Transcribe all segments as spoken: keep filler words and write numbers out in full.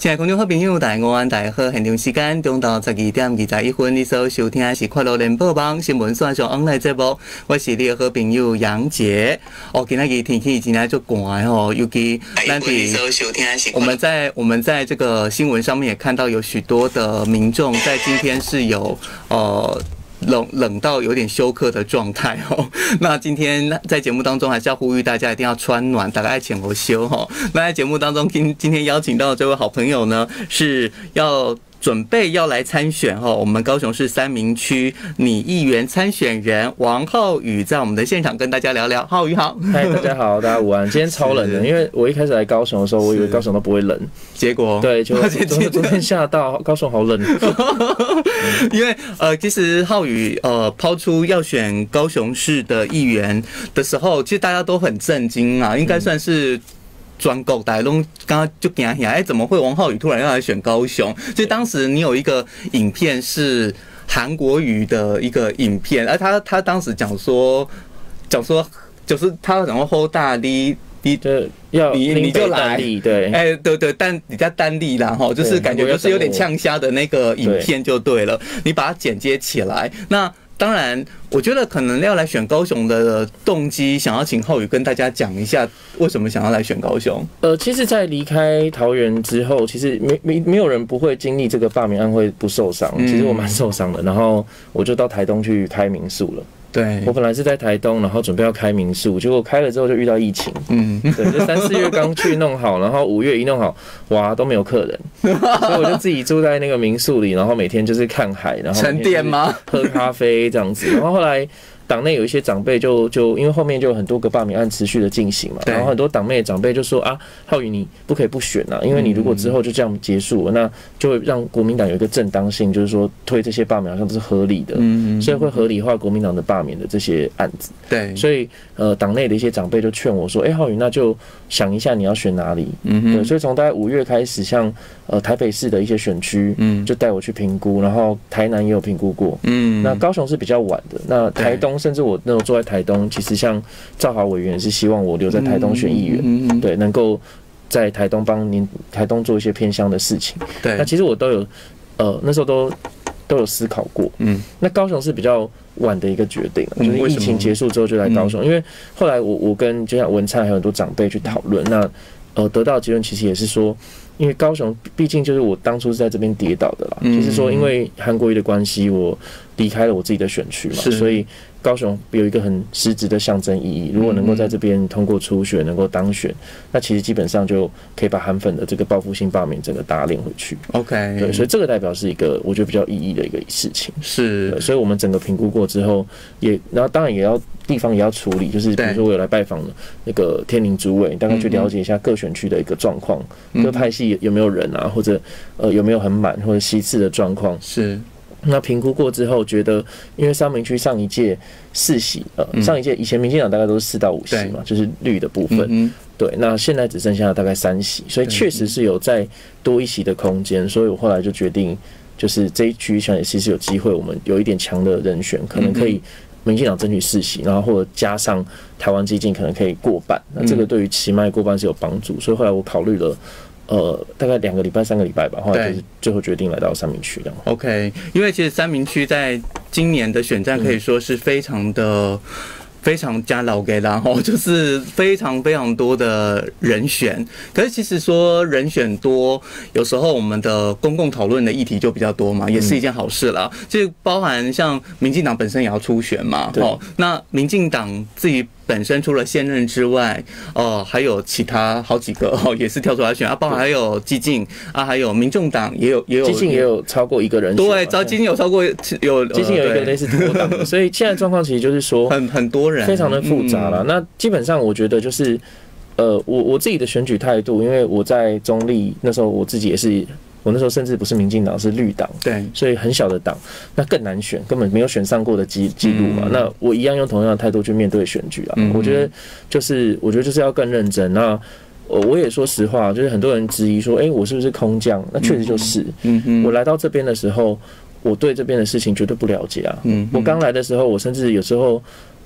亲爱的观众好朋友，大家午安，大家好！现场时间中昼十二点二十一分，你所收听的是快乐联播网新闻线上 online 节目，我是你的好朋友杨杰。哦，今天天气今天就寒哦，尤其咱伫我们在我们在这个新闻上面也看到有许多的民众在今天是有呃。冷冷到有点休克的状态哦。那今天在节目当中还是要呼吁大家一定要穿暖，大家爱请我休哈。那在节目当中今今天邀请到的这位好朋友呢，是要准备要来参选哈，我们高雄市三民区拟议员参选人王浩宇在我们的现场跟大家聊聊。浩宇好， 嗨，大家好，大家午安。今天超冷的，因为我一开始来高雄的时候，我以为高雄都不会冷， 结果对，就昨天吓到，高雄好冷。 因为呃，其实浩宇呃抛出要选高雄市的议员的时候，其实大家都很震惊啊，应该算是。全国大家都刚刚就惊吓，哎，怎么会王浩宇突然要来选高雄？所以当时你有一个影片是韩国瑜的一个影片，而他他当时讲说，讲说就是他讲说hold大力。你要你你就来， 对， 哎、欸，对对，但比较单力啦哈，就是感觉就是有点呛虾的那个影片就对了，你把它剪接起来。那当然，我觉得可能要来选高雄的动机，想要请浩宇跟大家讲一下为什么想要来选高雄。 呃，其实，在离开桃园之后，其实没没没有人不会经历这个罢免案会不受伤，其实我蛮受伤的，然后我就到台东去开民宿了。 对， 我本来是在台东，然后准备要开民宿，结果开了之后就遇到疫情。嗯，对，就三四月刚去弄好，然后五月一弄好，哇，都没有客人，所以我就自己住在那个民宿里，然后每天就是看海，然后沉淀吗？ 喝咖啡这样子，然后后来。党内有一些长辈就就因为后面就有很多个罢免案持续的进行嘛，然后很多党内的长辈就说啊，浩宇你不可以不选啊，因为你如果之后就这样结束了，那就会让国民党有一个正当性，就是说推这些罢免好像都是合理的，所以会合理化国民党的罢免的这些案子。对，所以呃党内的一些长辈就劝我说，哎、欸，浩宇那就想一下你要选哪里。嗯对，所以从大概五月开始，像呃台北市的一些选区，嗯，就带我去评估，然后台南也有评估过，嗯，那高雄是比较晚的，那台东。甚至我那时候坐在台东，其实像赵华委员是希望我留在台东选议员，对，能够在台东帮您台东做一些偏乡的事情。对，那其实我都有，呃，那时候都都有思考过。嗯，那高雄是比较晚的一个决定，就是疫情结束之后就来高雄，因为后来我我跟就像文灿还有很多长辈去讨论，那呃得到的结论其实也是说。因为高雄毕竟就是我当初是在这边跌倒的啦，嗯、就是说因为韩国瑜的关系，我离开了我自己的选区嘛，所以高雄有一个很实质的象征意义。如果能够在这边通过初选能够当选，那其实基本上就可以把韩粉的这个报复性罢免整个打脸回去。OK， 对，所以这个代表是一个我觉得比较意义的一个事情。是，所以我们整个评估过之后，也然后当然也要。地方也要处理，就是比如说我有来拜访那个天麟主委，大概去了解一下各选区的一个状况，各派系有没有人啊，或者呃有没有很满或者席次的状况。是，那评估过之后，觉得因为三民区上一届四席，呃，上一届以前民进党大概都是四到五席嘛，就是绿的部分。对，那现在只剩下大概三席，所以确实是有再多一席的空间，所以我后来就决定，就是这一区其实有机会，我们有一点强的人选，可能可以。民进党争取四席，然后或者加上台湾基进可能可以过半，那这个对于期迈过半是有帮助，所以后来我考虑了，呃，大概两个礼拜、三个礼拜吧，后来就是最后决定来到三民区这样。OK， 因为其实三民区在今年的选战可以说是非常的。非常加老给啦吼，就是非常非常多的人选。可是其实说人选多，有时候我们的公共讨论的议题就比较多嘛，也是一件好事啦。就包含像民进党本身也要出选嘛，吼，那民进党自己。本身除了现任之外，哦、呃，还有其他好几个哦，也是跳出来选啊，包括还有基进啊，还有民众党也有也有， 基进也有超过一个人选， 对，招基进有超过有， 基进有一个类似脱党，所以现在状况其实就是说很很多人， 非常的复杂啦。嗯、那基本上我觉得就是，呃，我我自己的选举态度，因为我在中立那时候我自己也是。我那时候甚至不是民进党，是绿党，对，所以很小的党，那更难选，根本没有选上过的记记录嘛。嗯、那我一样用同样的态度去面对选举啊。嗯、我觉得就是，我觉得就是要更认真。那我也说实话，就是很多人质疑说，哎、欸，我是不是空降？那确实就是。嗯嗯。我来到这边的时候，我对这边的事情绝对不了解啊。嗯。我刚来的时候，我甚至有时候。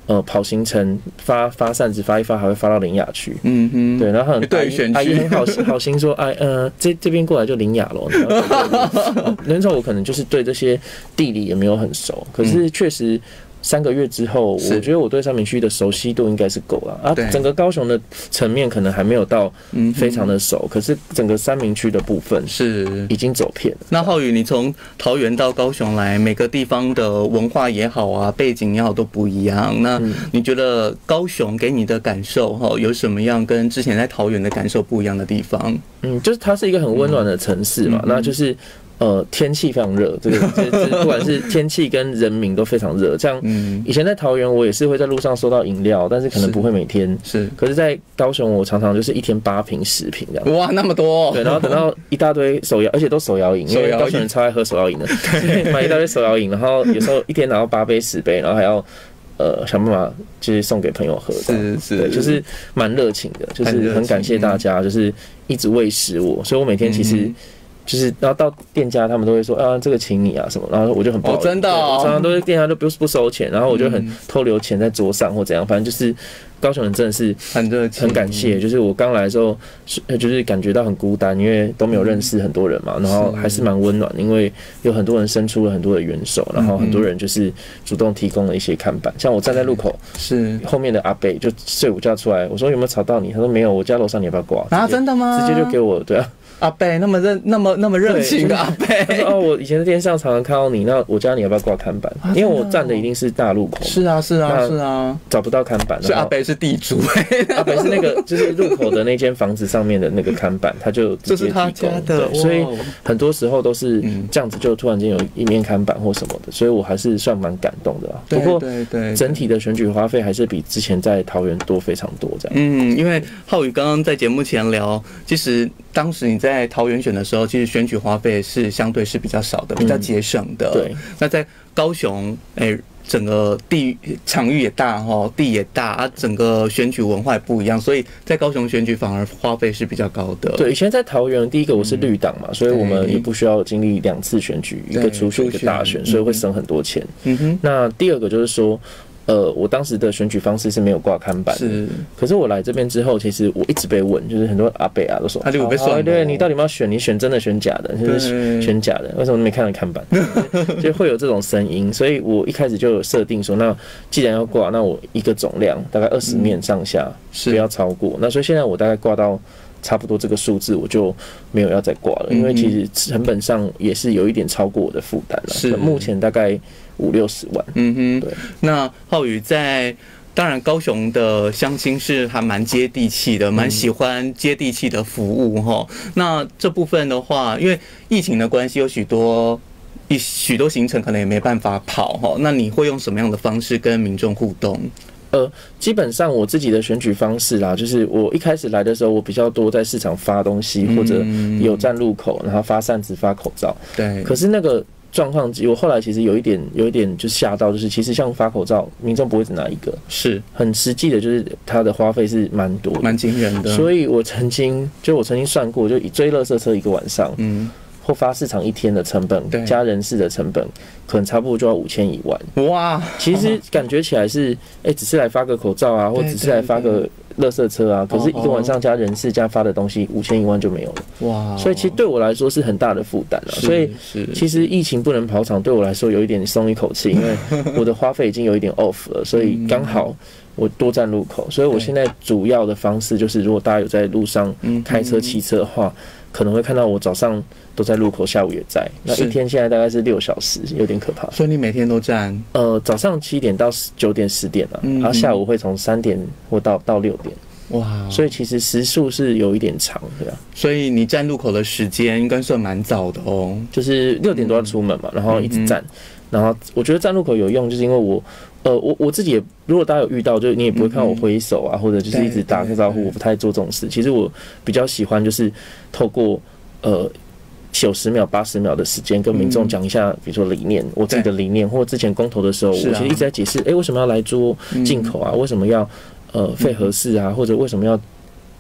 呃，跑行程发发扇子发一发，还会发到林雅去。嗯哼， 对，然后很对选阿姨很好好心说，哎呃，这这边过来就林雅咯。那时候我可能就是对这些地理也没有很熟，可是确实。三个月之后，我觉得我对三民区的熟悉度应该是够了啊。整个高雄的层面可能还没有到非常的熟，可是整个三民区的部分是已经走遍了。 那浩宇，你从桃园到高雄来，每个地方的文化也好啊，背景也好都不一样。那你觉得高雄给你的感受哈，有什么样跟之前在桃园的感受不一样的地方？ 嗯，就是它是一个很温暖的城市嘛，那就是。呃，天气非常热，这个这这不管是天气跟人民都非常热。这样，以前在桃园我也是会在路上收到饮料，但是可能不会每天。是，可是，在高雄我常常就是一天八瓶、十瓶这样。 哇，那么多！ 对，然后等到一大堆手摇，而且都手摇饮，因为高雄人超爱喝手摇饮的，买一大堆手摇饮，然后有时候一天拿到八杯、十杯，然后还要呃想办法就是送给朋友喝。 是是， 对，就是蛮热情的，就是很感谢大家，就是一直喂食我，所以我每天其实。就是，然后到店家，他们都会说啊，这个请你啊什么，然后我就很不好意思， 哦，真的，哦， 常常都是店家都不不收钱，然后我就很偷留钱在桌上或怎样，反正就是高雄人真的是很热情， 很感谢。就是我刚来的时候，就是感觉到很孤单，因为都没有认识很多人嘛，然后还是蛮温暖，因为有很多人伸出了很多的援手，然后很多人就是主动提供了一些看板，像我站在路口，是后面的阿伯就睡午觉出来，我说有没有吵到你？他说没有，我家楼上你要不要挂？ 啊，真的吗？ 直接就给我，对啊。 阿伯那么热，那么那么热情的阿伯， 他说：“哦，我以前在电视上常常看到你，那我家你要不要挂看板？因为我站的一定是大路口。” 是啊，是啊，是啊， 找不到看板。 所以阿伯是地主， 阿伯是那个就是路口的那间房子上面的那个看板，他就这是他家的， 所以很多时候都是这样子，就突然间有一面看板或什么的，所以我还是算蛮感动的。不过，整体的选举花费还是比之前在桃园多非常多这样。 嗯，因为浩宇刚刚在节目前聊，其实当时你在桃园选的时候，其实选举花费是相对是比较少的，比较节省的。对，那在高雄，哎、欸，整个地场域也大哈，地也大啊，整个选举文化也不一样，所以在高雄选举反而花费是比较高的。 对，以前在桃园，第一个我是绿党嘛，所以我们也不需要经历两次选举，一个初选一个大选，所以会省很多钱。嗯哼。那第二个就是说。呃，我当时的选举方式是没有挂看板的，是。可是我来这边之后，其实我一直被问，就是很多阿伯啊都说， 他就被算， 对你到底要选？你选真的选假的？就是选假的，为什么没看到看板？就会有这种声音，所以我一开始就有设定说，那既然要挂，那我一个总量大概二十面上下，不要超过。那所以现在我大概挂到差不多这个数字，我就没有要再挂了，因为其实成本上也是有一点超过我的负担了。是，目前大概五六十万。嗯哼，对。 那浩宇在，当然高雄的乡亲是还蛮接地气的，蛮喜欢接地气的服务哈。那这部分的话，因为疫情的关系，有许多一许多行程可能也没办法跑哈。那你会用什么样的方式跟民众互动？ 呃，基本上我自己的选举方式啦，就是我一开始来的时候，我比较多在市场发东西，或者有站路口，然后发扇子、发口罩。对。可是那个状况，我后来其实有一点，有一点就吓到，就是其实像发口罩，民众不会只拿一个，是很实际的，就是它的花费是蛮多的， 蛮惊人的。 所以我曾经，就我曾经算过，就以追垃圾车一个晚上，嗯。或发市场一天的成本加人事的成本，可能差不多就要五千一万。哇！其实感觉起来是，哎、欸，只是来发个口罩啊，或只是来发个垃圾车啊，可是一个晚上加人事加发的东西，五千一万就没有了。哇！所以其实对我来说是很大的负担了。所以其实疫情不能跑场，对我来说有一点松一口气，因为我的花费已经有一点 off 了，所以刚好。我多站路口，所以我现在主要的方式就是，如果大家有在路上开车、骑车的话，可能会看到我早上都在路口，下午也在。那一天现在大概是六小时，有点可怕。 所以你每天都站？ 呃，早上七点到九点、十点啊，然后下午会从三点或到到六点。哇！所以其实时数是有一点长的。 所以你站路口的时间应该算蛮早的哦， 就是六点多要出门嘛，然后一直站。然后我觉得站路口有用，就是因为我。呃，我我自己也，如果大家有遇到，就你也不会看到我挥手啊，或者就是一直打个招呼，我不太做这种事。其实我比较喜欢就是透过呃九十秒、八十秒的时间跟民众讲一下，比如说理念，我自己的理念，或者之前公投的时候，我其实一直在解释，哎，为什么要来做进口啊？为什么要呃废核四啊？或者为什么要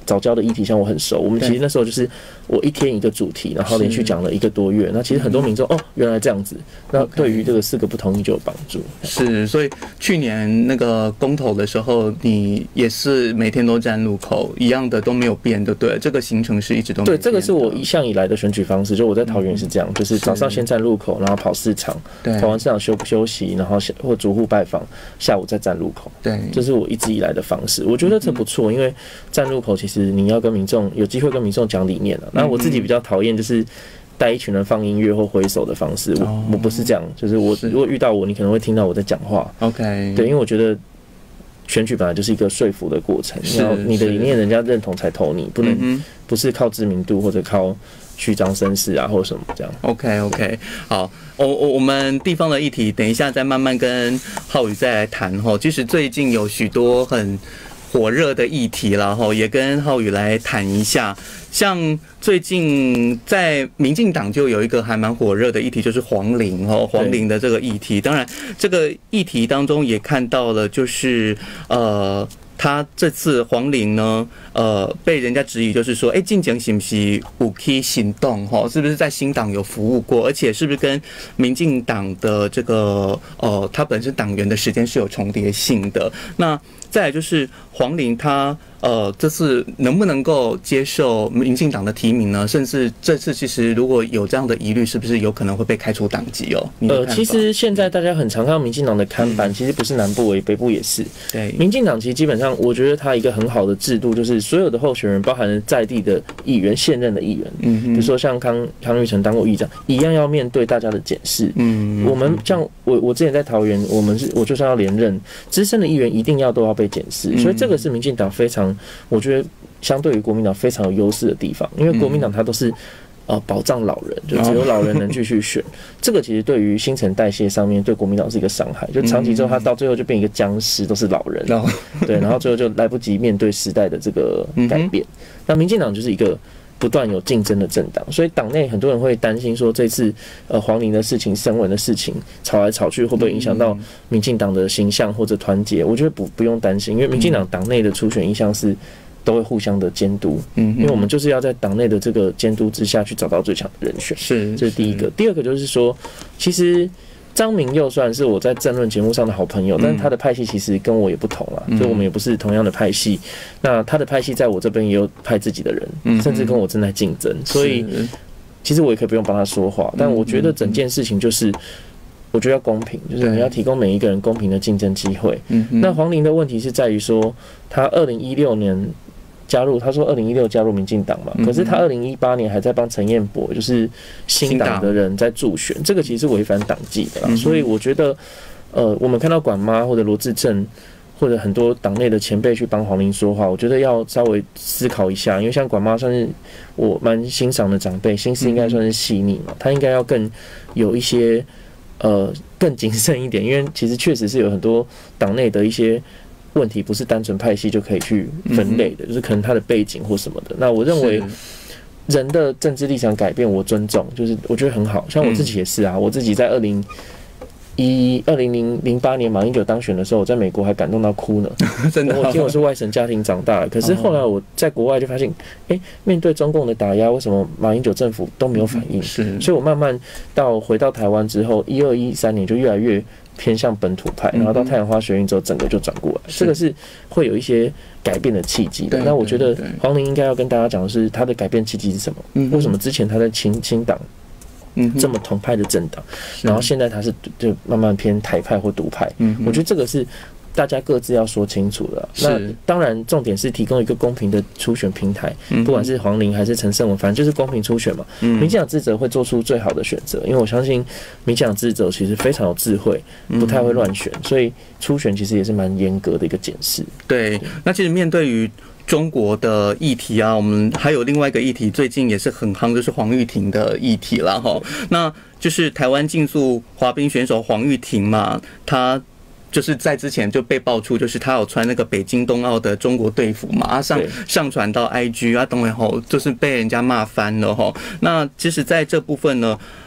早教的议题像我很熟，我们其实那时候就是我一天一个主题，然后连续讲了一个多月。那其实很多民众哦，原来这样子，那对于这个四个不同意就有帮助。 是，所以去年那个公投的时候，你也是每天都站路口，一样的都没有变，对不对？这个行程是一直都没有变的。 对，这个是我一向以来的选举方式，就我在桃园是这样，就是早上先站路口，然后跑市场，跑完市场休不休息，然后或逐户拜访，下午再站路口。对，这是我一直以来的方式。我觉得这不错，因为站路口其实你要跟民众有机会跟民众讲理念了。那我自己比较讨厌就是带一群人放音乐或挥手的方式，我我不是这样，就是我如果遇到我，你可能会听到我在讲话。OK， 对，因为我觉得选举本来就是一个说服的过程，然后你的理念人家认同才投你，不能不是靠知名度或者靠虚张声势啊或者什么这样。 OK OK， 好，我我我们地方的议题，等一下再慢慢跟浩宇再来谈哈。其实最近有许多很火热的议题啦哈，也跟浩宇来谈一下。像最近在民进党就有一个还蛮火热的议题，就是黄陵哦，黄陵的这个议题。当然，这个议题当中也看到了，就是呃。他这次黄陵呢，呃，被人家质疑，就是说，哎、欸，进前是不是有去行动？哈，是不是在新党有服务过？而且是不是跟民进党的这个呃，他本身党员的时间是有重叠性的？那再来就是黄陵他。呃，这次能不能够接受民进党的提名呢？甚至这次其实如果有这样的疑虑，是不是有可能会被开除党籍哦？ 呃，其实现在大家很常看到民进党的看板，其实不是南部而已，北部也是。对，民进党其实基本上，我觉得它一个很好的制度，就是所有的候选人，包含了在地的议员、现任的议员，嗯，比如说像康康裕成当过议长，一样要面对大家的检视。嗯，我们像我我之前在桃园，我们是我就算要连任，资深的议员一定要都要被检视，所以这个是民进党非常。我觉得相对于国民党非常有优势的地方，因为国民党它都是呃保障老人，就只有老人能继续选。这个其实对于新陈代谢上面对国民党是一个伤害，就长期之后他到最后就变一个僵尸，都是老人，对，然后最后就来不及面对时代的这个改变。那民进党就是一个不断有竞争的政党，所以党内很多人会担心说，这次呃黄陵的事情、声纹的事情吵来吵去，会不会影响到民进党的形象或者团结？我觉得不不用担心，因为民进党党内的初选意向是都会互相的监督，因为我们就是要在党内的这个监督之下去找到最强的人选。是，这是第一个。第二个就是说，其实张明佑虽然是我在政论节目上的好朋友，但是他的派系其实跟我也不同啦，所以我们也不是同样的派系。那他的派系在我这边也有派自己的人，甚至跟我正在竞争，所以其实我也可以不用帮他说话。但我觉得整件事情就是。我觉得要公平，就是你要提供每一个人公平的竞争机会。那黄陵的问题是在于说，他二零一六年加入，他说二零一六加入民进党嘛，可是他二零一八年还在帮陈彦博，就是新党的人在助选，这个其实是违反党纪的啦。所以我觉得，呃，我们看到管妈或者罗志正或者很多党内的前辈去帮黄陵说话，我觉得要稍微思考一下，因为像管妈算是我蛮欣赏的长辈，心思应该算是细腻嘛，他应该要更有一些。呃，更谨慎一点，因为其实确实是有很多党内的一些问题，不是单纯派系就可以去分类的，就是可能他的背景或什么的。那我认为人的政治立场改变，我尊重，就是我觉得很好。像我自己也是啊，我自己在二零一二零零零八年马英九当选的时候，我在美国还感动到哭呢。真的，我听我是外省家庭长大的，可是后来我在国外就发现，哎、欸，面对中共的打压，为什么马英九政府都没有反应？是，所以我慢慢到回到台湾之后，一二一三年就越来越偏向本土派，然后到太阳花学运之后，整个就转过来，这个是会有一些改变的契机的。那我觉得黄陵应该要跟大家讲的是，他的改变契机是什么？为什么之前他在亲亲党？这么同派的政党，然后现在他是就慢慢偏台派或独派，我觉得这个是大家各自要说清楚的。那当然，重点是提供一个公平的初选平台，不管是黄陵还是陈胜文，反正就是公平初选嘛。民进党智者会做出最好的选择，因为我相信民进党智者其实非常有智慧，不太会乱选，所以初选其实也是蛮严格的一个检视。 对，那其实面对于中国的议题啊，我们还有另外一个议题，最近也是很夯，就是黄郁婷的议题啦齁。那就是台湾竞速滑冰选手黄郁婷嘛，她就是在之前就被爆出，就是她有穿那个北京冬奥的中国队服嘛，上上传到 I G 啊，当然后就是被人家骂翻了齁。那其实在这部分呢，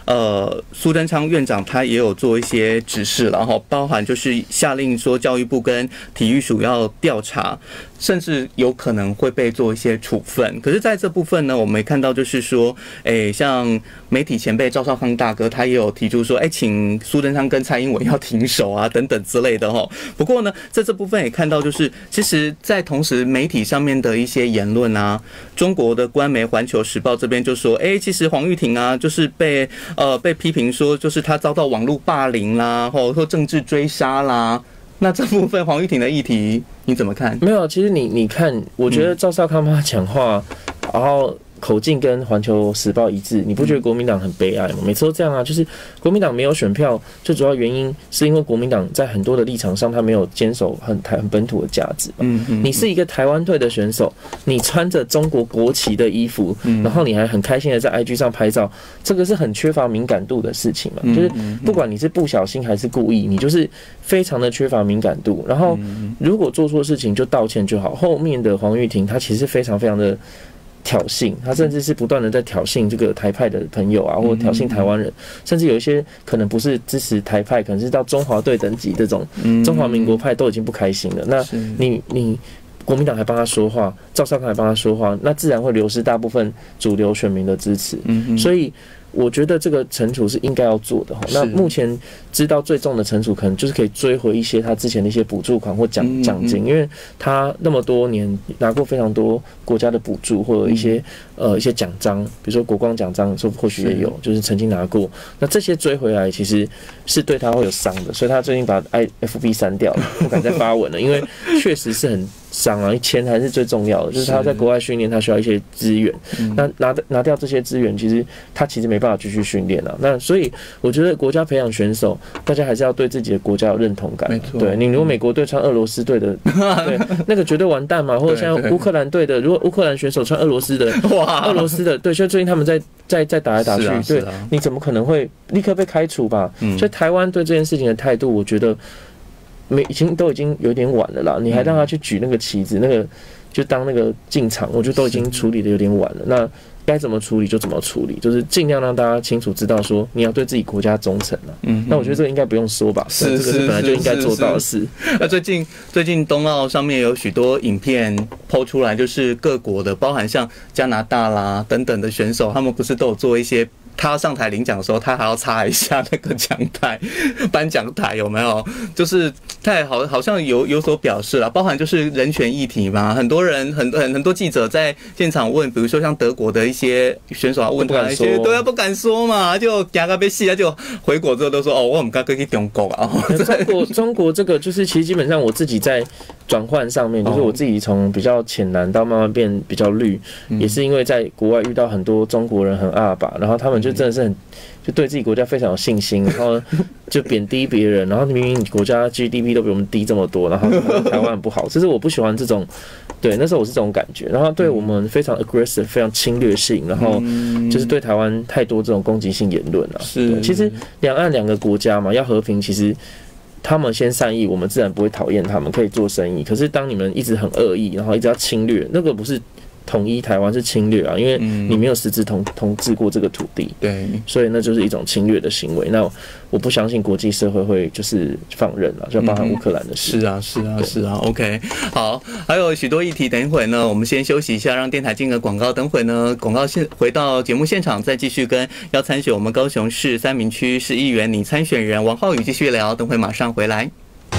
呃，苏贞昌院长他也有做一些指示了哈，包含就是下令说教育部跟体育署要调查，甚至有可能会被做一些处分。可是在这部分呢，我们也看到就是说，哎、欸，像媒体前辈赵少康大哥他也有提出说，哎、欸，请苏贞昌跟蔡英文要停手啊等等之类的哈。不过呢，在这部分也看到就是，其实，在同时媒体上面的一些言论啊，中国的官媒《环球时报》这边就说，哎、欸，其实黄玉婷啊，就是被呃被批评说，就是他遭到网络霸凌啦，或者说政治追杀啦。那这部分黄玉婷的议题你怎么看？ 没有，其实你你看，我觉得赵少康他讲话，嗯、然后口径跟《环球时报》一致，你不觉得国民党很悲哀吗？每次都这样啊，就是国民党没有选票，最主要原因是因为国民党在很多的立场上，他没有坚守很台很本土的价值。嗯嗯，你是一个台湾队的选手，你穿着中国国旗的衣服，然后你还很开心的在 I G 上拍照，这个是很缺乏敏感度的事情嘛。就是不管你是不小心还是故意，你就是非常的缺乏敏感度。然后如果做错事情就道歉就好。后面的黄玉婷，她其实非常非常的挑衅，他甚至是不断的在挑衅这个台派的朋友啊，或者挑衅台湾人，甚至有一些可能不是支持台派，可能是到中华队等级这种中华民国派都已经不开心了。那你你国民党还帮他说话，赵少康还帮他说话，那自然会流失大部分主流选民的支持。所以我觉得这个惩处是应该要做的。那目前知道最重的惩处，可能就是可以追回一些他之前的一些补助款或奖奖金，因为他那么多年拿过非常多国家的补助或者一些呃一些奖章，比如说国光奖章，说或许也有，就是曾经拿过。那这些追回来其实是对他会有伤的，所以他最近把 I F B 删掉了，不敢再发文了，因为确实是很伤啊，钱还是最重要的，就是他在国外训练，他需要一些资源。那拿拿掉这些资源，其实他其实没办法继续训练啊。那所以我觉得国家培养选手，大家还是要对自己的国家有认同感。对，你如果美国队穿俄罗斯队的，对，那个绝对完蛋嘛。或者像乌克兰队的，如果乌克兰选手穿俄罗斯的，哇，俄罗斯的，对，所以最近他们在在在打来打去，啊啊、对，你怎么可能会立刻被开除吧？嗯、所以台湾对这件事情的态度，我觉得没已经都已经有点晚了啦。你还让他去举那个旗子，那个就当那个进场，我觉得都已经处理的有点晚了。那该怎么处理就怎么处理，就是尽量让大家清楚知道说你要对自己国家忠诚了。嗯，那我觉得这个应该不用说吧，是这个是本来就应该做到的事。 那最近最近冬奥上面有许多影片抛出来，就是各国的，包含像加拿大啦等等的选手，他们不是都有做一些。他要上台领奖的时候，他还要擦一下那个奖台、颁奖台，有没有？就是他也好好像有有所表示了，包含就是人权议题嘛。很多人很很很多记者在现场问，比如说像德国的一些选手啊，问他一些，对啊，不敢说嘛，就牙个被戏，他就回国之后都说哦，我们刚刚去中国啊。 中国中国这个就是其实基本上我自己在转换上面，就是我自己从比较浅蓝到慢慢变比较绿，也是因为在国外遇到很多中国人很阿爸，然后他们就真的是很就对自己国家非常有信心，然后就贬低别人，然后明明国家 G D P 都比我们低这么多，然后台湾很不好，这是我不喜欢这种。对，那时候我是这种感觉，然后对我们非常 aggressive， 非常侵略性，然后就是对台湾太多这种攻击性言论啊。是，其实两岸两个国家嘛，要和平，其实他们先善意，我们自然不会讨厌他们，可以做生意。可是当你们一直很恶意，然后一直要侵略，那个不是统一台湾，是侵略啊，因为你没有实质统统治过这个土地，对，所以那就是一种侵略的行为。那我不相信国际社会会就是放任了，就包含乌克兰的事。 是啊，是啊，是啊。OK， 好，还有许多议题，等一会呢，我们先休息一下，让电台进个广告。等会呢，广告现回到节目现场，再继续跟要参选我们高雄市三民区市议员拟参选人王浩宇继续聊。等会马上回来。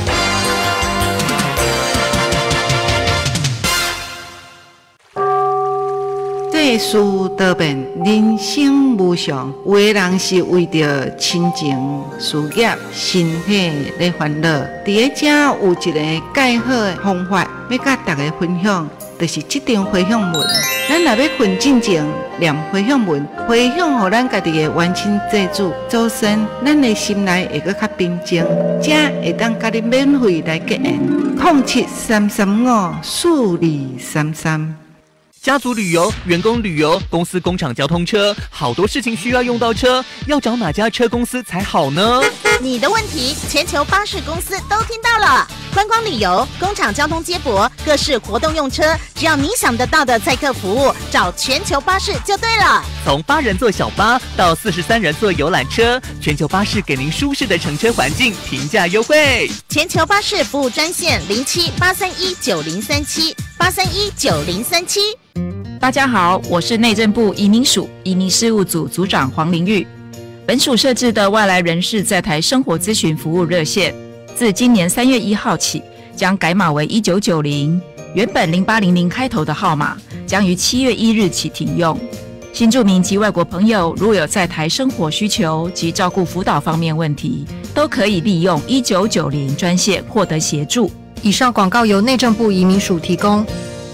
世事多变，人生无常，有的人是为着亲情、事业、身体来烦恼。伫个遮有一个介好的方法，要甲大家分享，就是这张回向文。咱若要困进前念回向文，回向互咱家己的冤亲债主、祖先，咱的心内会阁较平静，这会当甲你免费来结缘。空七三三五四二三三。 家族旅游、员工旅游、公司工厂交通车，好多事情需要用到车，要找哪家车公司才好呢？ 你的问题，全球巴士公司都听到了。观光旅游、工厂交通接驳、各式活动用车，只要你想得到的载客服务，找全球巴士就对了。 从八人座小巴到四十三人座游览车，全球巴士给您舒适的乘车环境，平价优惠。 全球巴士服务专线零七八三一九零三七八三一九零三七。 大家好，我是内政部移民署移民事务组组长黄玲玉。本署设置的外来人士在台生活咨询服务热线，自今年三月一号起将改码为一九九零，原本零八零零开头的号码将于七月一日起停用。新住民及外国朋友如有在台生活需求及照顾辅导方面问题，都可以利用一九九零专线获得协助。 以上广告由内政部移民署提供。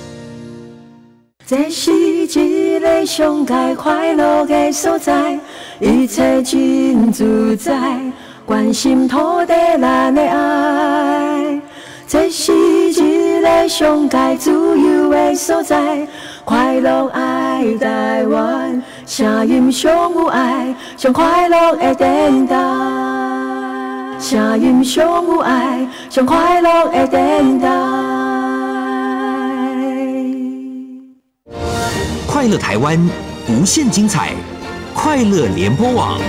这是一个上界快乐的所在，一切真自在，关心土地咱的爱。这是一个上界自由的所在，快乐爱台湾，声音上有爱，上快乐的电台。声音上有爱，上快乐的电台。 快乐台湾，无限精彩，快乐联播网。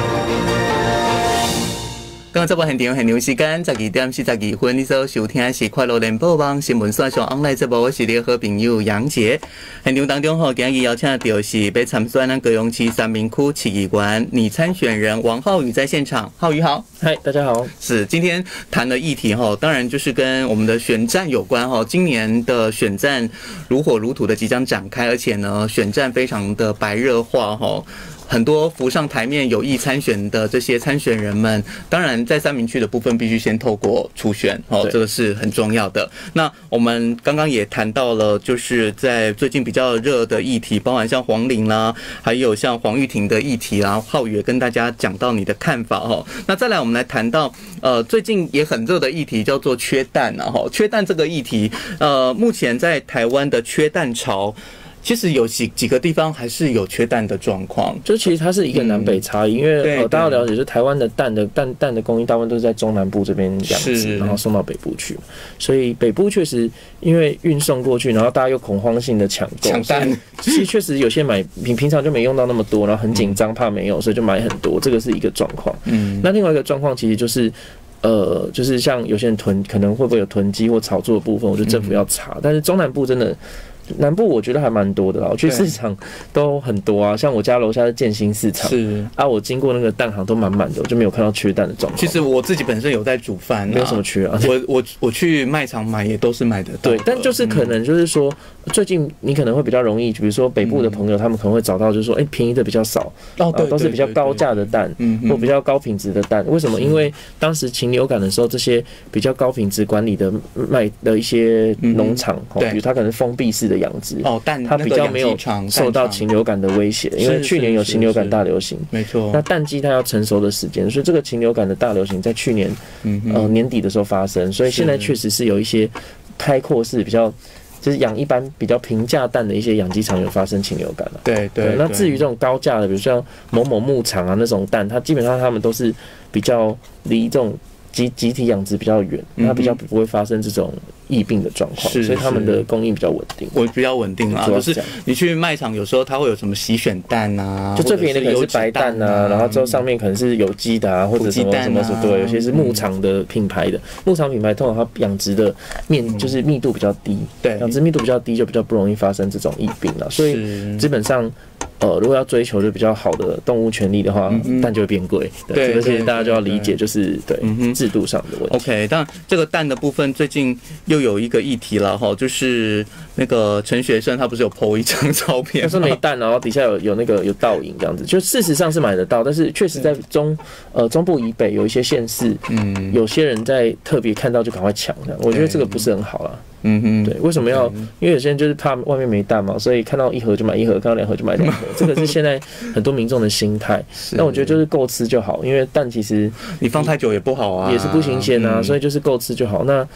刚刚这部很长很长时间，十二点四十二分，你所收听的是快乐联播网新闻线上 online 节目，我是你的好朋友杨杰。现场当中吼，今日邀请到是要参选咱高雄市三民区市议员女参选人王浩宇在现场。浩宇好。 嗨，大家好。 是今天谈的议题哈，当然就是跟我们的选战有关哈。今年的选战如火如荼的即将展开，而且呢，选战非常的白热化哈。很多浮上台面有意参选的这些参选人们，当然在三民区的部分必须先透过初选，哦，这个是很重要的。那我们刚刚也谈到了，就是在最近比较热的议题，包含像黄玲啦，还有像黄玉婷的议题啦，浩宇也跟大家讲到你的看法哈。那再来我们来谈到呃最近也很热的议题叫做缺蛋啊哈，缺蛋这个议题，呃目前在台湾的缺蛋潮。其实有几几个地方还是有缺蛋的状况， 就其实它是一个南北差异，嗯、因为呃大家了解，就是台湾的蛋的蛋蛋的供应大部分都是在中南部这边养殖，然后送到北部去，所以北部确实因为运送过去，然后大家又恐慌性的抢购抢蛋， 其实确实有些买平平常就没用到那么多，然后很紧张怕没有，所以就买很多，这个是一个状况。嗯，那另外一个状况其实就是。呃，就是像有些人囤，可能会不会有囤积或炒作的部分，我觉得政府要查。但是中南部真的，南部我觉得还蛮多的啦。我去市场都很多啊，像我家楼下是建新市场，是啊，我经过那个蛋行都满满的，我就没有看到缺蛋的状况。 其实我自己本身有在煮饭、啊， 没有什么缺啊。 我我我去卖场买也都是买得到。 对，但就是可能就是说，嗯、最近你可能会比较容易，比如说北部的朋友，他们可能会找到就是说，哎、欸，便宜的比较少，哦，对，都是比较高价的蛋，嗯，或比较高品质的蛋。为什么？因为当时禽流感的时候，这些比较高品质管理的卖的一些农场，哦、嗯，比如它可能封闭式的养殖，哦，蛋它比较没有受到禽流感的威胁，因为去年有禽流感大流行，没错。那蛋鸡它要成熟的时间，所以这个禽流感的大流行在去年呃年底的时候发生，所以现在确实是有一些开阔式比较。就是养一般比较平价蛋的一些养鸡场有发生禽流感了、啊，对 对, 对。那至于这种高价的，比如像某某牧场啊那种蛋，它基本上他们都是比较离这种集集体养殖比较远，它比较不会发生这种疫病的状况，所以他们的供应比较稳定。 我比较稳定啊，就是你去卖场有时候它会有什么洗选蛋啊， 就最便宜的可能是白蛋啊，然后之后上面可能是有机的啊，或者什么什么什么，对，有些是牧场的品牌的，牧场品牌通常它养殖的面就是密度比较低，对，养殖密度比较低就比较不容易发生这种疫病了，所以基本上。呃，如果要追求就比较好的动物权利的话，嗯、蛋就会变贵。对，这个其实大家就要理解，就是对制度上的问题。 OK， 但这个蛋的部分最近又有一个议题了哈，就是那个陈学圣他不是有 po 一张照片， 他说没蛋，然后底下有有那个有倒影这样子，就事实上是买得到，但是确实在中呃中部以北有一些县市，嗯，有些人在特别看到就赶快抢这样，我觉得这个不是很好啦。嗯哼，对，为什么要？因为有些人就是怕外面没蛋嘛，所以看到一盒就买一盒，看到两盒就买两盒，这个是现在很多民众的心态。但我觉得就是够吃就好，因为蛋其实你放太久也不好啊， 也是不新鲜啊，所以就是够吃就好。那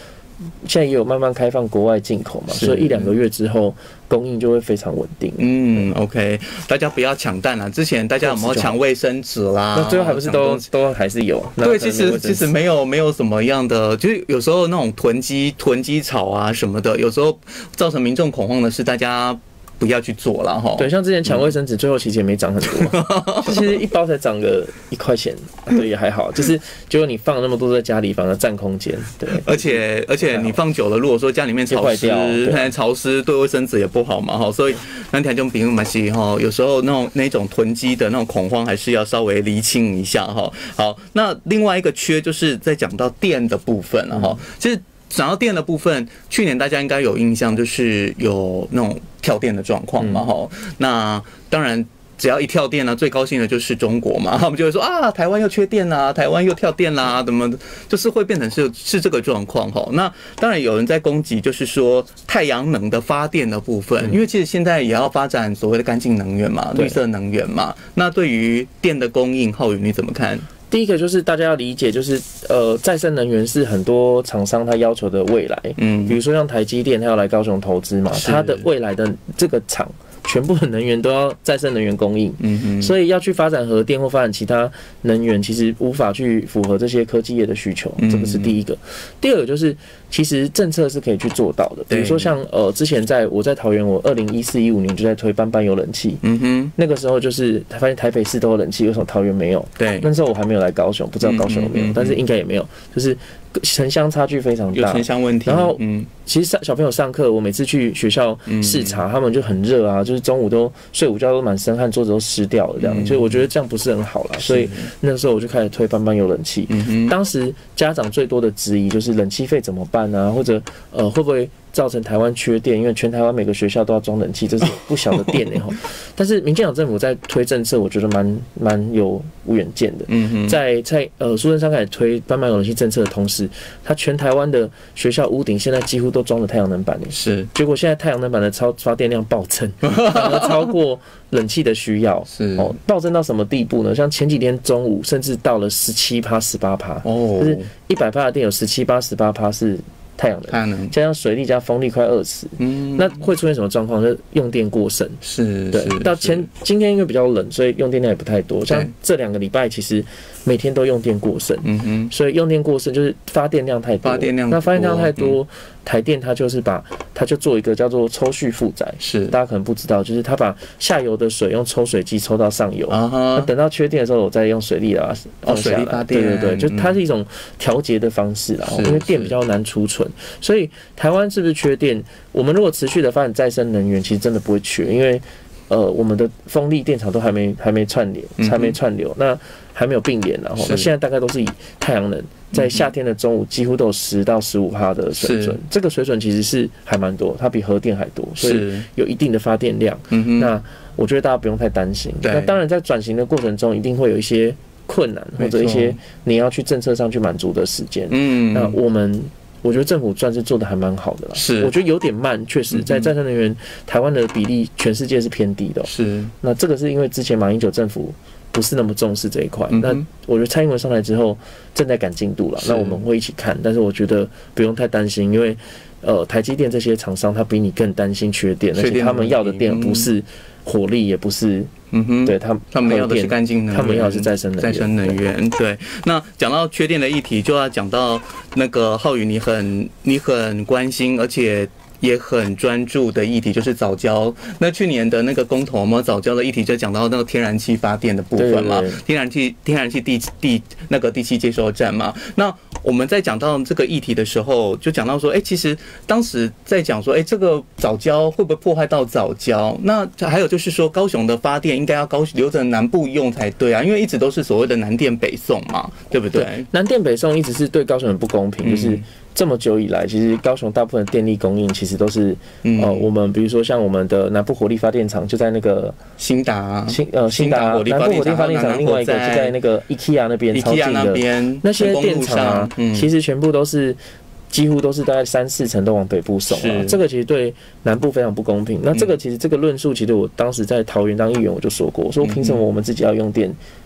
现在也有慢慢开放国外进口嘛，所以一两个月之后供应就会非常稳定。 嗯 ，OK， 大家不要抢蛋啦！之前大家有没有抢卫生纸啦？ 那最后还不是都都还是有？ 对，其实其实没有没有什么样的，就是有时候那种囤积囤积潮啊什么的，有时候造成民众恐慌的是大家。不要去做了哈。 对，像之前抢卫生纸，最后其实也没涨很多，其实一包才涨个一块钱，对，也还好。就是结果你放那么多在家里，反而占空间。对， 而且而且你放久了，如果说家里面潮湿，潮湿对卫生纸也不好嘛哈。所以那条就比如嘛是哈，有时候那种那种囤积的那种恐慌，还是要稍微厘清一下哈。好，那另外一个缺就是在讲到电的部分了哈，其实。讲到电的部分，去年大家应该有印象，就是有那种跳电的状况嘛，哈、嗯。那当然，只要一跳电呢、啊，最高兴的就是中国嘛，他们就会说啊，台湾又缺电啦、啊，台湾又跳电啦、啊，怎么就是会变成是是这个状况哈。那当然有人在攻击，就是说太阳能的发电的部分，因为其实现在也要发展所谓的干净能源嘛，绿色能源嘛。那对于电的供应，浩宇你怎么看？ 第一个就是大家要理解，就是呃，再生能源是很多厂商他要求的未来，嗯，比如说像台积电，他要来高雄投资嘛，他的未来的这个厂。全部的能源都要再生能源供应，嗯嗯，所以要去发展核电或发展其他能源，其实无法去符合这些科技业的需求，这个是第一个。第二个就是，其实政策是可以去做到的，比如说像呃，之前在我在桃园，我二零一四一五年就在推班班有冷气，嗯哼，那个时候就是发现台北市都有冷气，为什么桃园没有？对，那时候我还没有来高雄，不知道高雄有没有，但是应该也没有，就是城乡差距非常大， 有城乡问题。 然后，嗯，其实小朋友上课，我每次去学校视察，他们就很热啊，就是中午都睡午觉都满身汗，桌子都湿掉了这样，所以我觉得这样不是很好啦。所以那个时候我就开始推班班有冷气。当时家长最多的质疑就是冷气费怎么办啊，或者呃会不会造成台湾缺电？因为全台湾每个学校都要装冷气，这是不小的电哈。但是民进党政府在推政策，我觉得蛮蛮有远见的。嗯在在呃苏贞昌开始推班班有冷气政策的同时，他全台湾的学校屋顶现在几乎都装了太阳能板， 是。 结果现在太阳能板的超发电量暴增，反而超过冷气的需要。是哦，暴增到什么地步呢？像前几天中午甚至到了十七趴、十八趴，哦，就是一百趴的电有十七趴、十八趴是。太阳能，太阳能加上水力加风力快二十，嗯，那会出现什么状况？就是用电过剩， 是， 对。到前今天因为比较冷，所以用电量也不太多。像这两个礼拜，其实每天都用电过剩，嗯哼，所以用电过剩就是发电量太多， 发电量那发电量太多，台电它就是把它就做一个叫做抽蓄负载，是，大家可能不知道，就是它把下游的水用抽水机抽到上游，啊，那等到缺电的时候，我再用水力啊放下来，对对对，就它是一种调节的方式啦，因为电比较难储存。所以台湾是不是缺电？我们如果持续的发展再生能源，其实真的不会缺，因为呃，我们的风力电厂都还没还没串联，还没串流，那还没有并联，然后那现在大概都是以太阳能，在夏天的中午几乎都有十到十五趴的水准，这个水准其实是还蛮多，它比核电还多，所以有一定的发电量。那我觉得大家不用太担心。那当然在转型的过程中，一定会有一些困难或者一些你要去政策上去满足的时间。嗯，那我们。我觉得政府算是做的还蛮好的啦，是，我觉得有点慢，确实在再生能源台湾的比例全世界是偏低的，喔，是。那这个是因为之前马英九政府不是那么重视这一块，嗯，那我觉得蔡英文上来之后正在赶进度了，那我们会一起看，但是我觉得不用太担心，因为呃台积电这些厂商他比你更担心缺电，而且他们要的电不是火力，也不是。嗯哼，对他们，他们要的是干净能源，他们要的是再生能源。再生能源，对。那讲到缺电的议题，就要讲到那个浩宇，你很你很关心，而且也很专注的议题，就是藻礁。那去年的那个公投嘛，藻礁的议题就讲到那个天然气发电的部分嘛，天然气天然气第第那个第七接收站嘛。那我们在讲到这个议题的时候，就讲到说，哎、欸，其实当时在讲说，哎、欸，这个藻礁会不会破坏到藻礁？那还有就是说，高雄的发电应该要高留着南部用才对啊，因为一直都是所谓的南电北送嘛，对不对？对，南电北送一直是对高雄很不公平，嗯、就是。这么久以来，其实高雄大部分的电力供应其实都是，嗯、呃，我们比如说像我们的南部火力发电厂就在那个新达新呃新达南部火力发电厂，另外一个就在那个 IKEA 那边超近的，那些电厂啊，嗯、其实全部都是。几乎都是大概三四成都往北部送啊，这个其实对南部非常不公平。那这个其实这个论述，其实我当时在桃园当议员我就说过，我说凭什么我们自己要用电，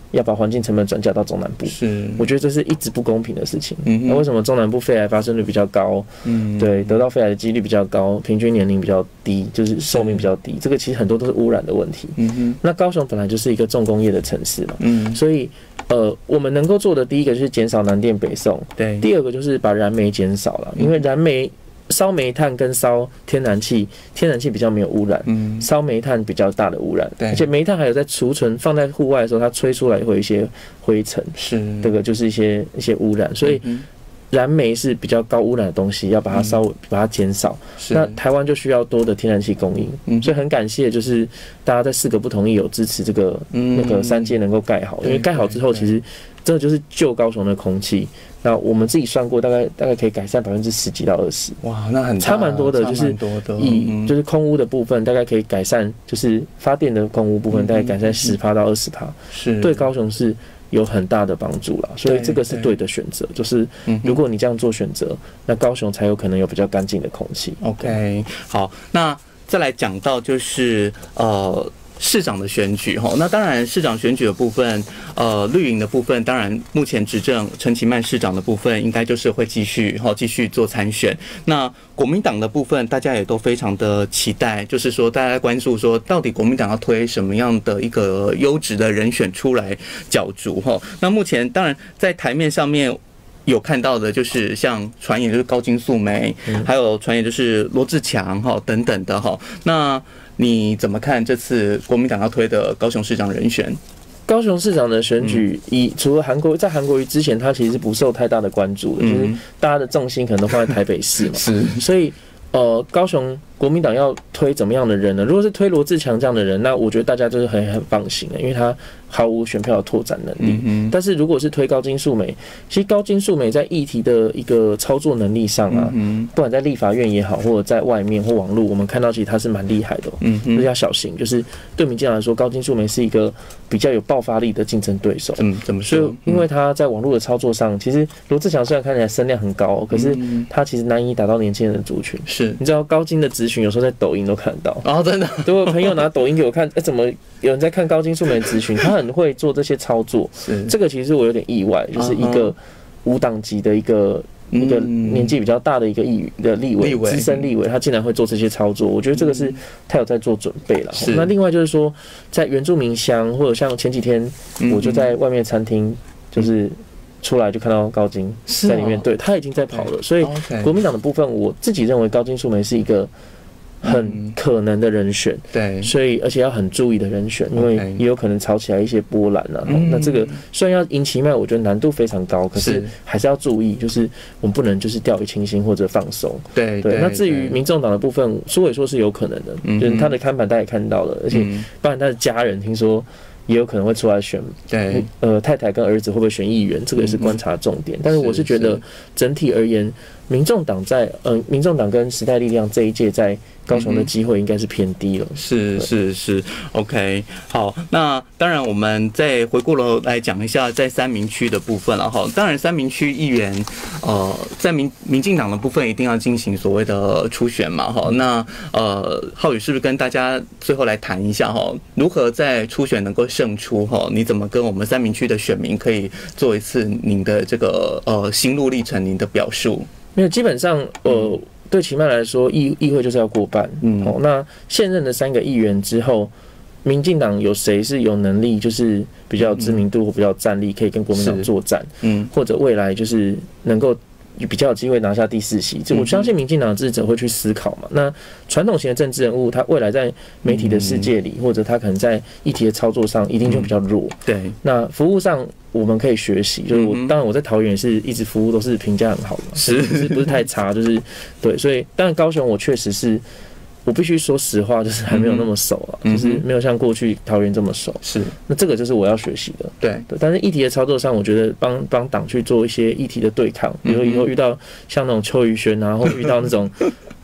要把环境成本转嫁到中南部， 是， 我觉得这是一直不公平的事情。 嗯， 那为什么中南部肺癌发生率比较高？嗯，对，得到肺癌的几率比较高，平均年龄比较低，就是寿命比较低，这个其实很多都是污染的问题。嗯哼，那高雄本来就是一个重工业的城市嘛，嗯，所以呃，我们能够做的第一个就是减少南电北送，对，第二个就是把燃煤减少了，因为燃煤。烧煤炭跟烧天然气，天然气比较没有污染，嗯，烧煤炭比较大的污染，对，而且煤炭还有在储存放在户外的时候，它吹出来会有一些灰尘，是这个就是一些一些污染，所以燃煤是比较高污染的东西，要把它稍微把它减少。那台湾就需要多的天然气供应，嗯，所以很感谢就是大家在四个不同意有支持这个那个三阶能够盖好，因为盖好之后其实真的就是救高雄的空气。那我们自己算过，大概大概可以改善百分之十几到二十。哇，那很差蛮多的，就是以就是空污的部分，大概可以改善，就是发电的空污部分，大概改善十趴到二十趴，是对高雄是有很大的帮助啦。所以这个是对的选择，就是如果你这样做选择，那高雄才有可能有比较干净的空气。 OK， 好，那再来讲到就是呃。市长的选举哈，那当然市长选举的部分，呃，绿营的部分，当然目前执政陈其迈市长的部分，应该就是会继续哈继续做参选。那国民党的部分，大家也都非常的期待，就是说大家关注说，到底国民党要推什么样的一个优质的人选出来角逐哈。那目前当然在台面上面。有看到的就是像传言就是高金素梅，嗯、还有传言就是罗志强哈等等的哈。那你怎么看这次国民党要推的高雄市长人选？ 高雄市长的选举，以除了韩国在韩国瑜之前，他其实是不受太大的关注的，嗯、就是大家的重心可能都放在台北市嘛，是，所以呃，高雄国民党要推怎么样的人呢？如果是推罗志强这样的人，那我觉得大家就是很很放心的，因为他毫无选票的拓展能力。嗯、但是如果是推高金素梅，其实高金素梅在议题的一个操作能力上啊，嗯、不管在立法院也好，或者在外面或网络，我们看到其实他是蛮厉害的、喔。嗯，所以要小心，就是对民进党来说，高金素梅是一个比较有爆发力的竞争对手。 嗯，怎么说？ 所以因为他在网络的操作上，其实罗志强虽然看起来声量很高、喔，可是他其实难以打到年轻人的族群。是，你知道高金的质询有时候在抖音都看得到。 哦，真的。 对，我朋友拿抖音给我看，哎、欸，怎么有人在看高金素梅的质询？他很会做这些操作。是，这个其实我有点意外，就是一个无党籍的一个。一个年纪比较大的一个议的立委，资深立委，他竟然会做这些操作，我觉得这个是他有在做准备了。那另外就是说，在原住民乡或者像前几天，我就在外面餐厅，就是出来就看到高金在里面，对他已经在跑了。所以国民党的部分，我自己认为高金素梅是一个很可能的人选，对，所以而且要很注意的人选，因为也有可能炒起来一些波澜啊。嗯、那这个虽然要赢其迈，我觉得难度非常高，可是还是要注意，就是我们不能就是掉以轻心或者放松。对 对, 对。那至于民众党的部分，苏伟说是有可能的，嗯、就是他的看板大家也看到了，而且包含他的家人听说也有可能会出来选。对，呃，太太跟儿子会不会选议员，这个也是观察重点。但是我是觉得整体而言，民众党在呃，民众党跟时代力量这一届在高雄的机会应该是偏低了。是是是 ，OK， 好，那当然我们再回过头来讲一下在三民区的部分了哈。当然三民区议员，呃，在民民进党的部分一定要进行所谓的初选嘛哈。那呃，浩宇是不是跟大家最后来谈一下哈，如何在初选能够胜出哈？你怎么跟我们三民区的选民可以做一次您的这个呃心路历程，您的表述？ 没有，基本上呃。对其迈来说，议议会就是要过半。嗯，哦，那现任的三个议员之后，民进党有谁是有能力，就是比较有知名度或比较有战力，可以跟国民党作战？嗯，或者未来就是能够比较有机会拿下第四席？我相信民进党的支持者会去思考嘛。那传统型的政治人物，他未来在媒体的世界里，或者他可能在议题的操作上，一定就比较弱。对，那服务上。我们可以学习，就是我当然我在桃园也是一直服务都是评价很好的，是是不是太差，就是对，所以当然高雄我确实是，我必须说实话，就是还没有那么熟啊，嗯、就是没有像过去桃园这么熟。是，那这个就是我要学习的。对对，但是议题的操作上，我觉得帮帮党去做一些议题的对抗，比如说以后遇到像那种邱宇轩啊，或遇到那种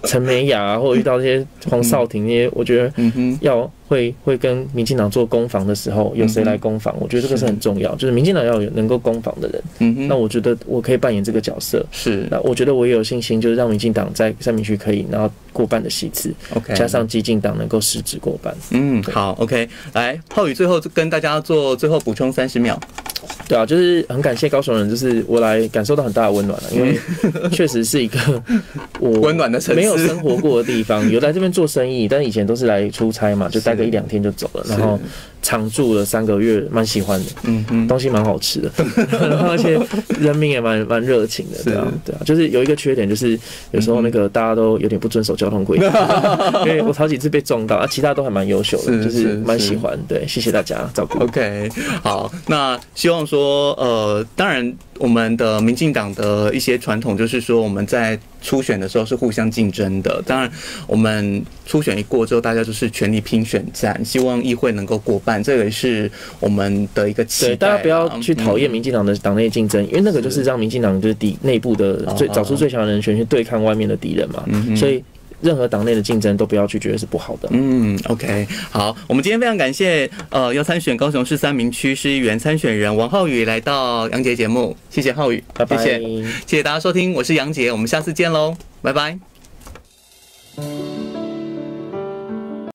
陈美雅啊，或者遇到这些黄少廷那些，我觉得要会会跟民进党做攻防的时候，有谁来攻防？我觉得这个是很重要，就是民进党要有能够攻防的人。嗯、那我觉得我可以扮演这个角色。是，那我觉得我也有信心，就是让民进党在三民区可以拿到过半的席次 ，OK， 加上基进党能够实质过半。嗯， 好 ，OK， 来，浩宇最后跟大家做最后补充三十秒。 对啊，就是很感谢高雄人，就是我来感受到很大的温暖了，因为确实是一个我温暖的城市， 没有生活过的地方，有来这边做生意，但是以前都是来出差嘛，就待个一两天就走了，然后常住了三个月，蛮喜欢的，嗯嗯，东西蛮好吃的，然后而且人民也蛮蛮热情的，对啊对啊，就是有一个缺点就是有时候那个大家都有点不遵守交通规则，因为我好几次被撞到，啊，其他都还蛮优秀的，就是蛮喜欢，对，谢谢大家照顾。 OK， 好，那希望说呃，当然我们的民进党的一些传统就是说我们在初选的时候是互相竞争的，当然我们初选一过之后，大家就是全力拼选战，希望议会能够过半，这个也是我们的一个期待。 对，大家不要去讨厌民进党的党内竞争，因为那个就是让民进党就是敌内部的最找出最强的人选去对抗外面的敌人嘛，所以任何党内的竞争都不要去觉得是不好的。 嗯 ，OK， 好，我们今天非常感谢呃要参选高雄市三民区市议员参选人王浩宇来到杨杰节目，谢谢浩宇， 拜拜， 谢谢，谢谢大家收听，我是杨杰，我们下次见喽，拜拜。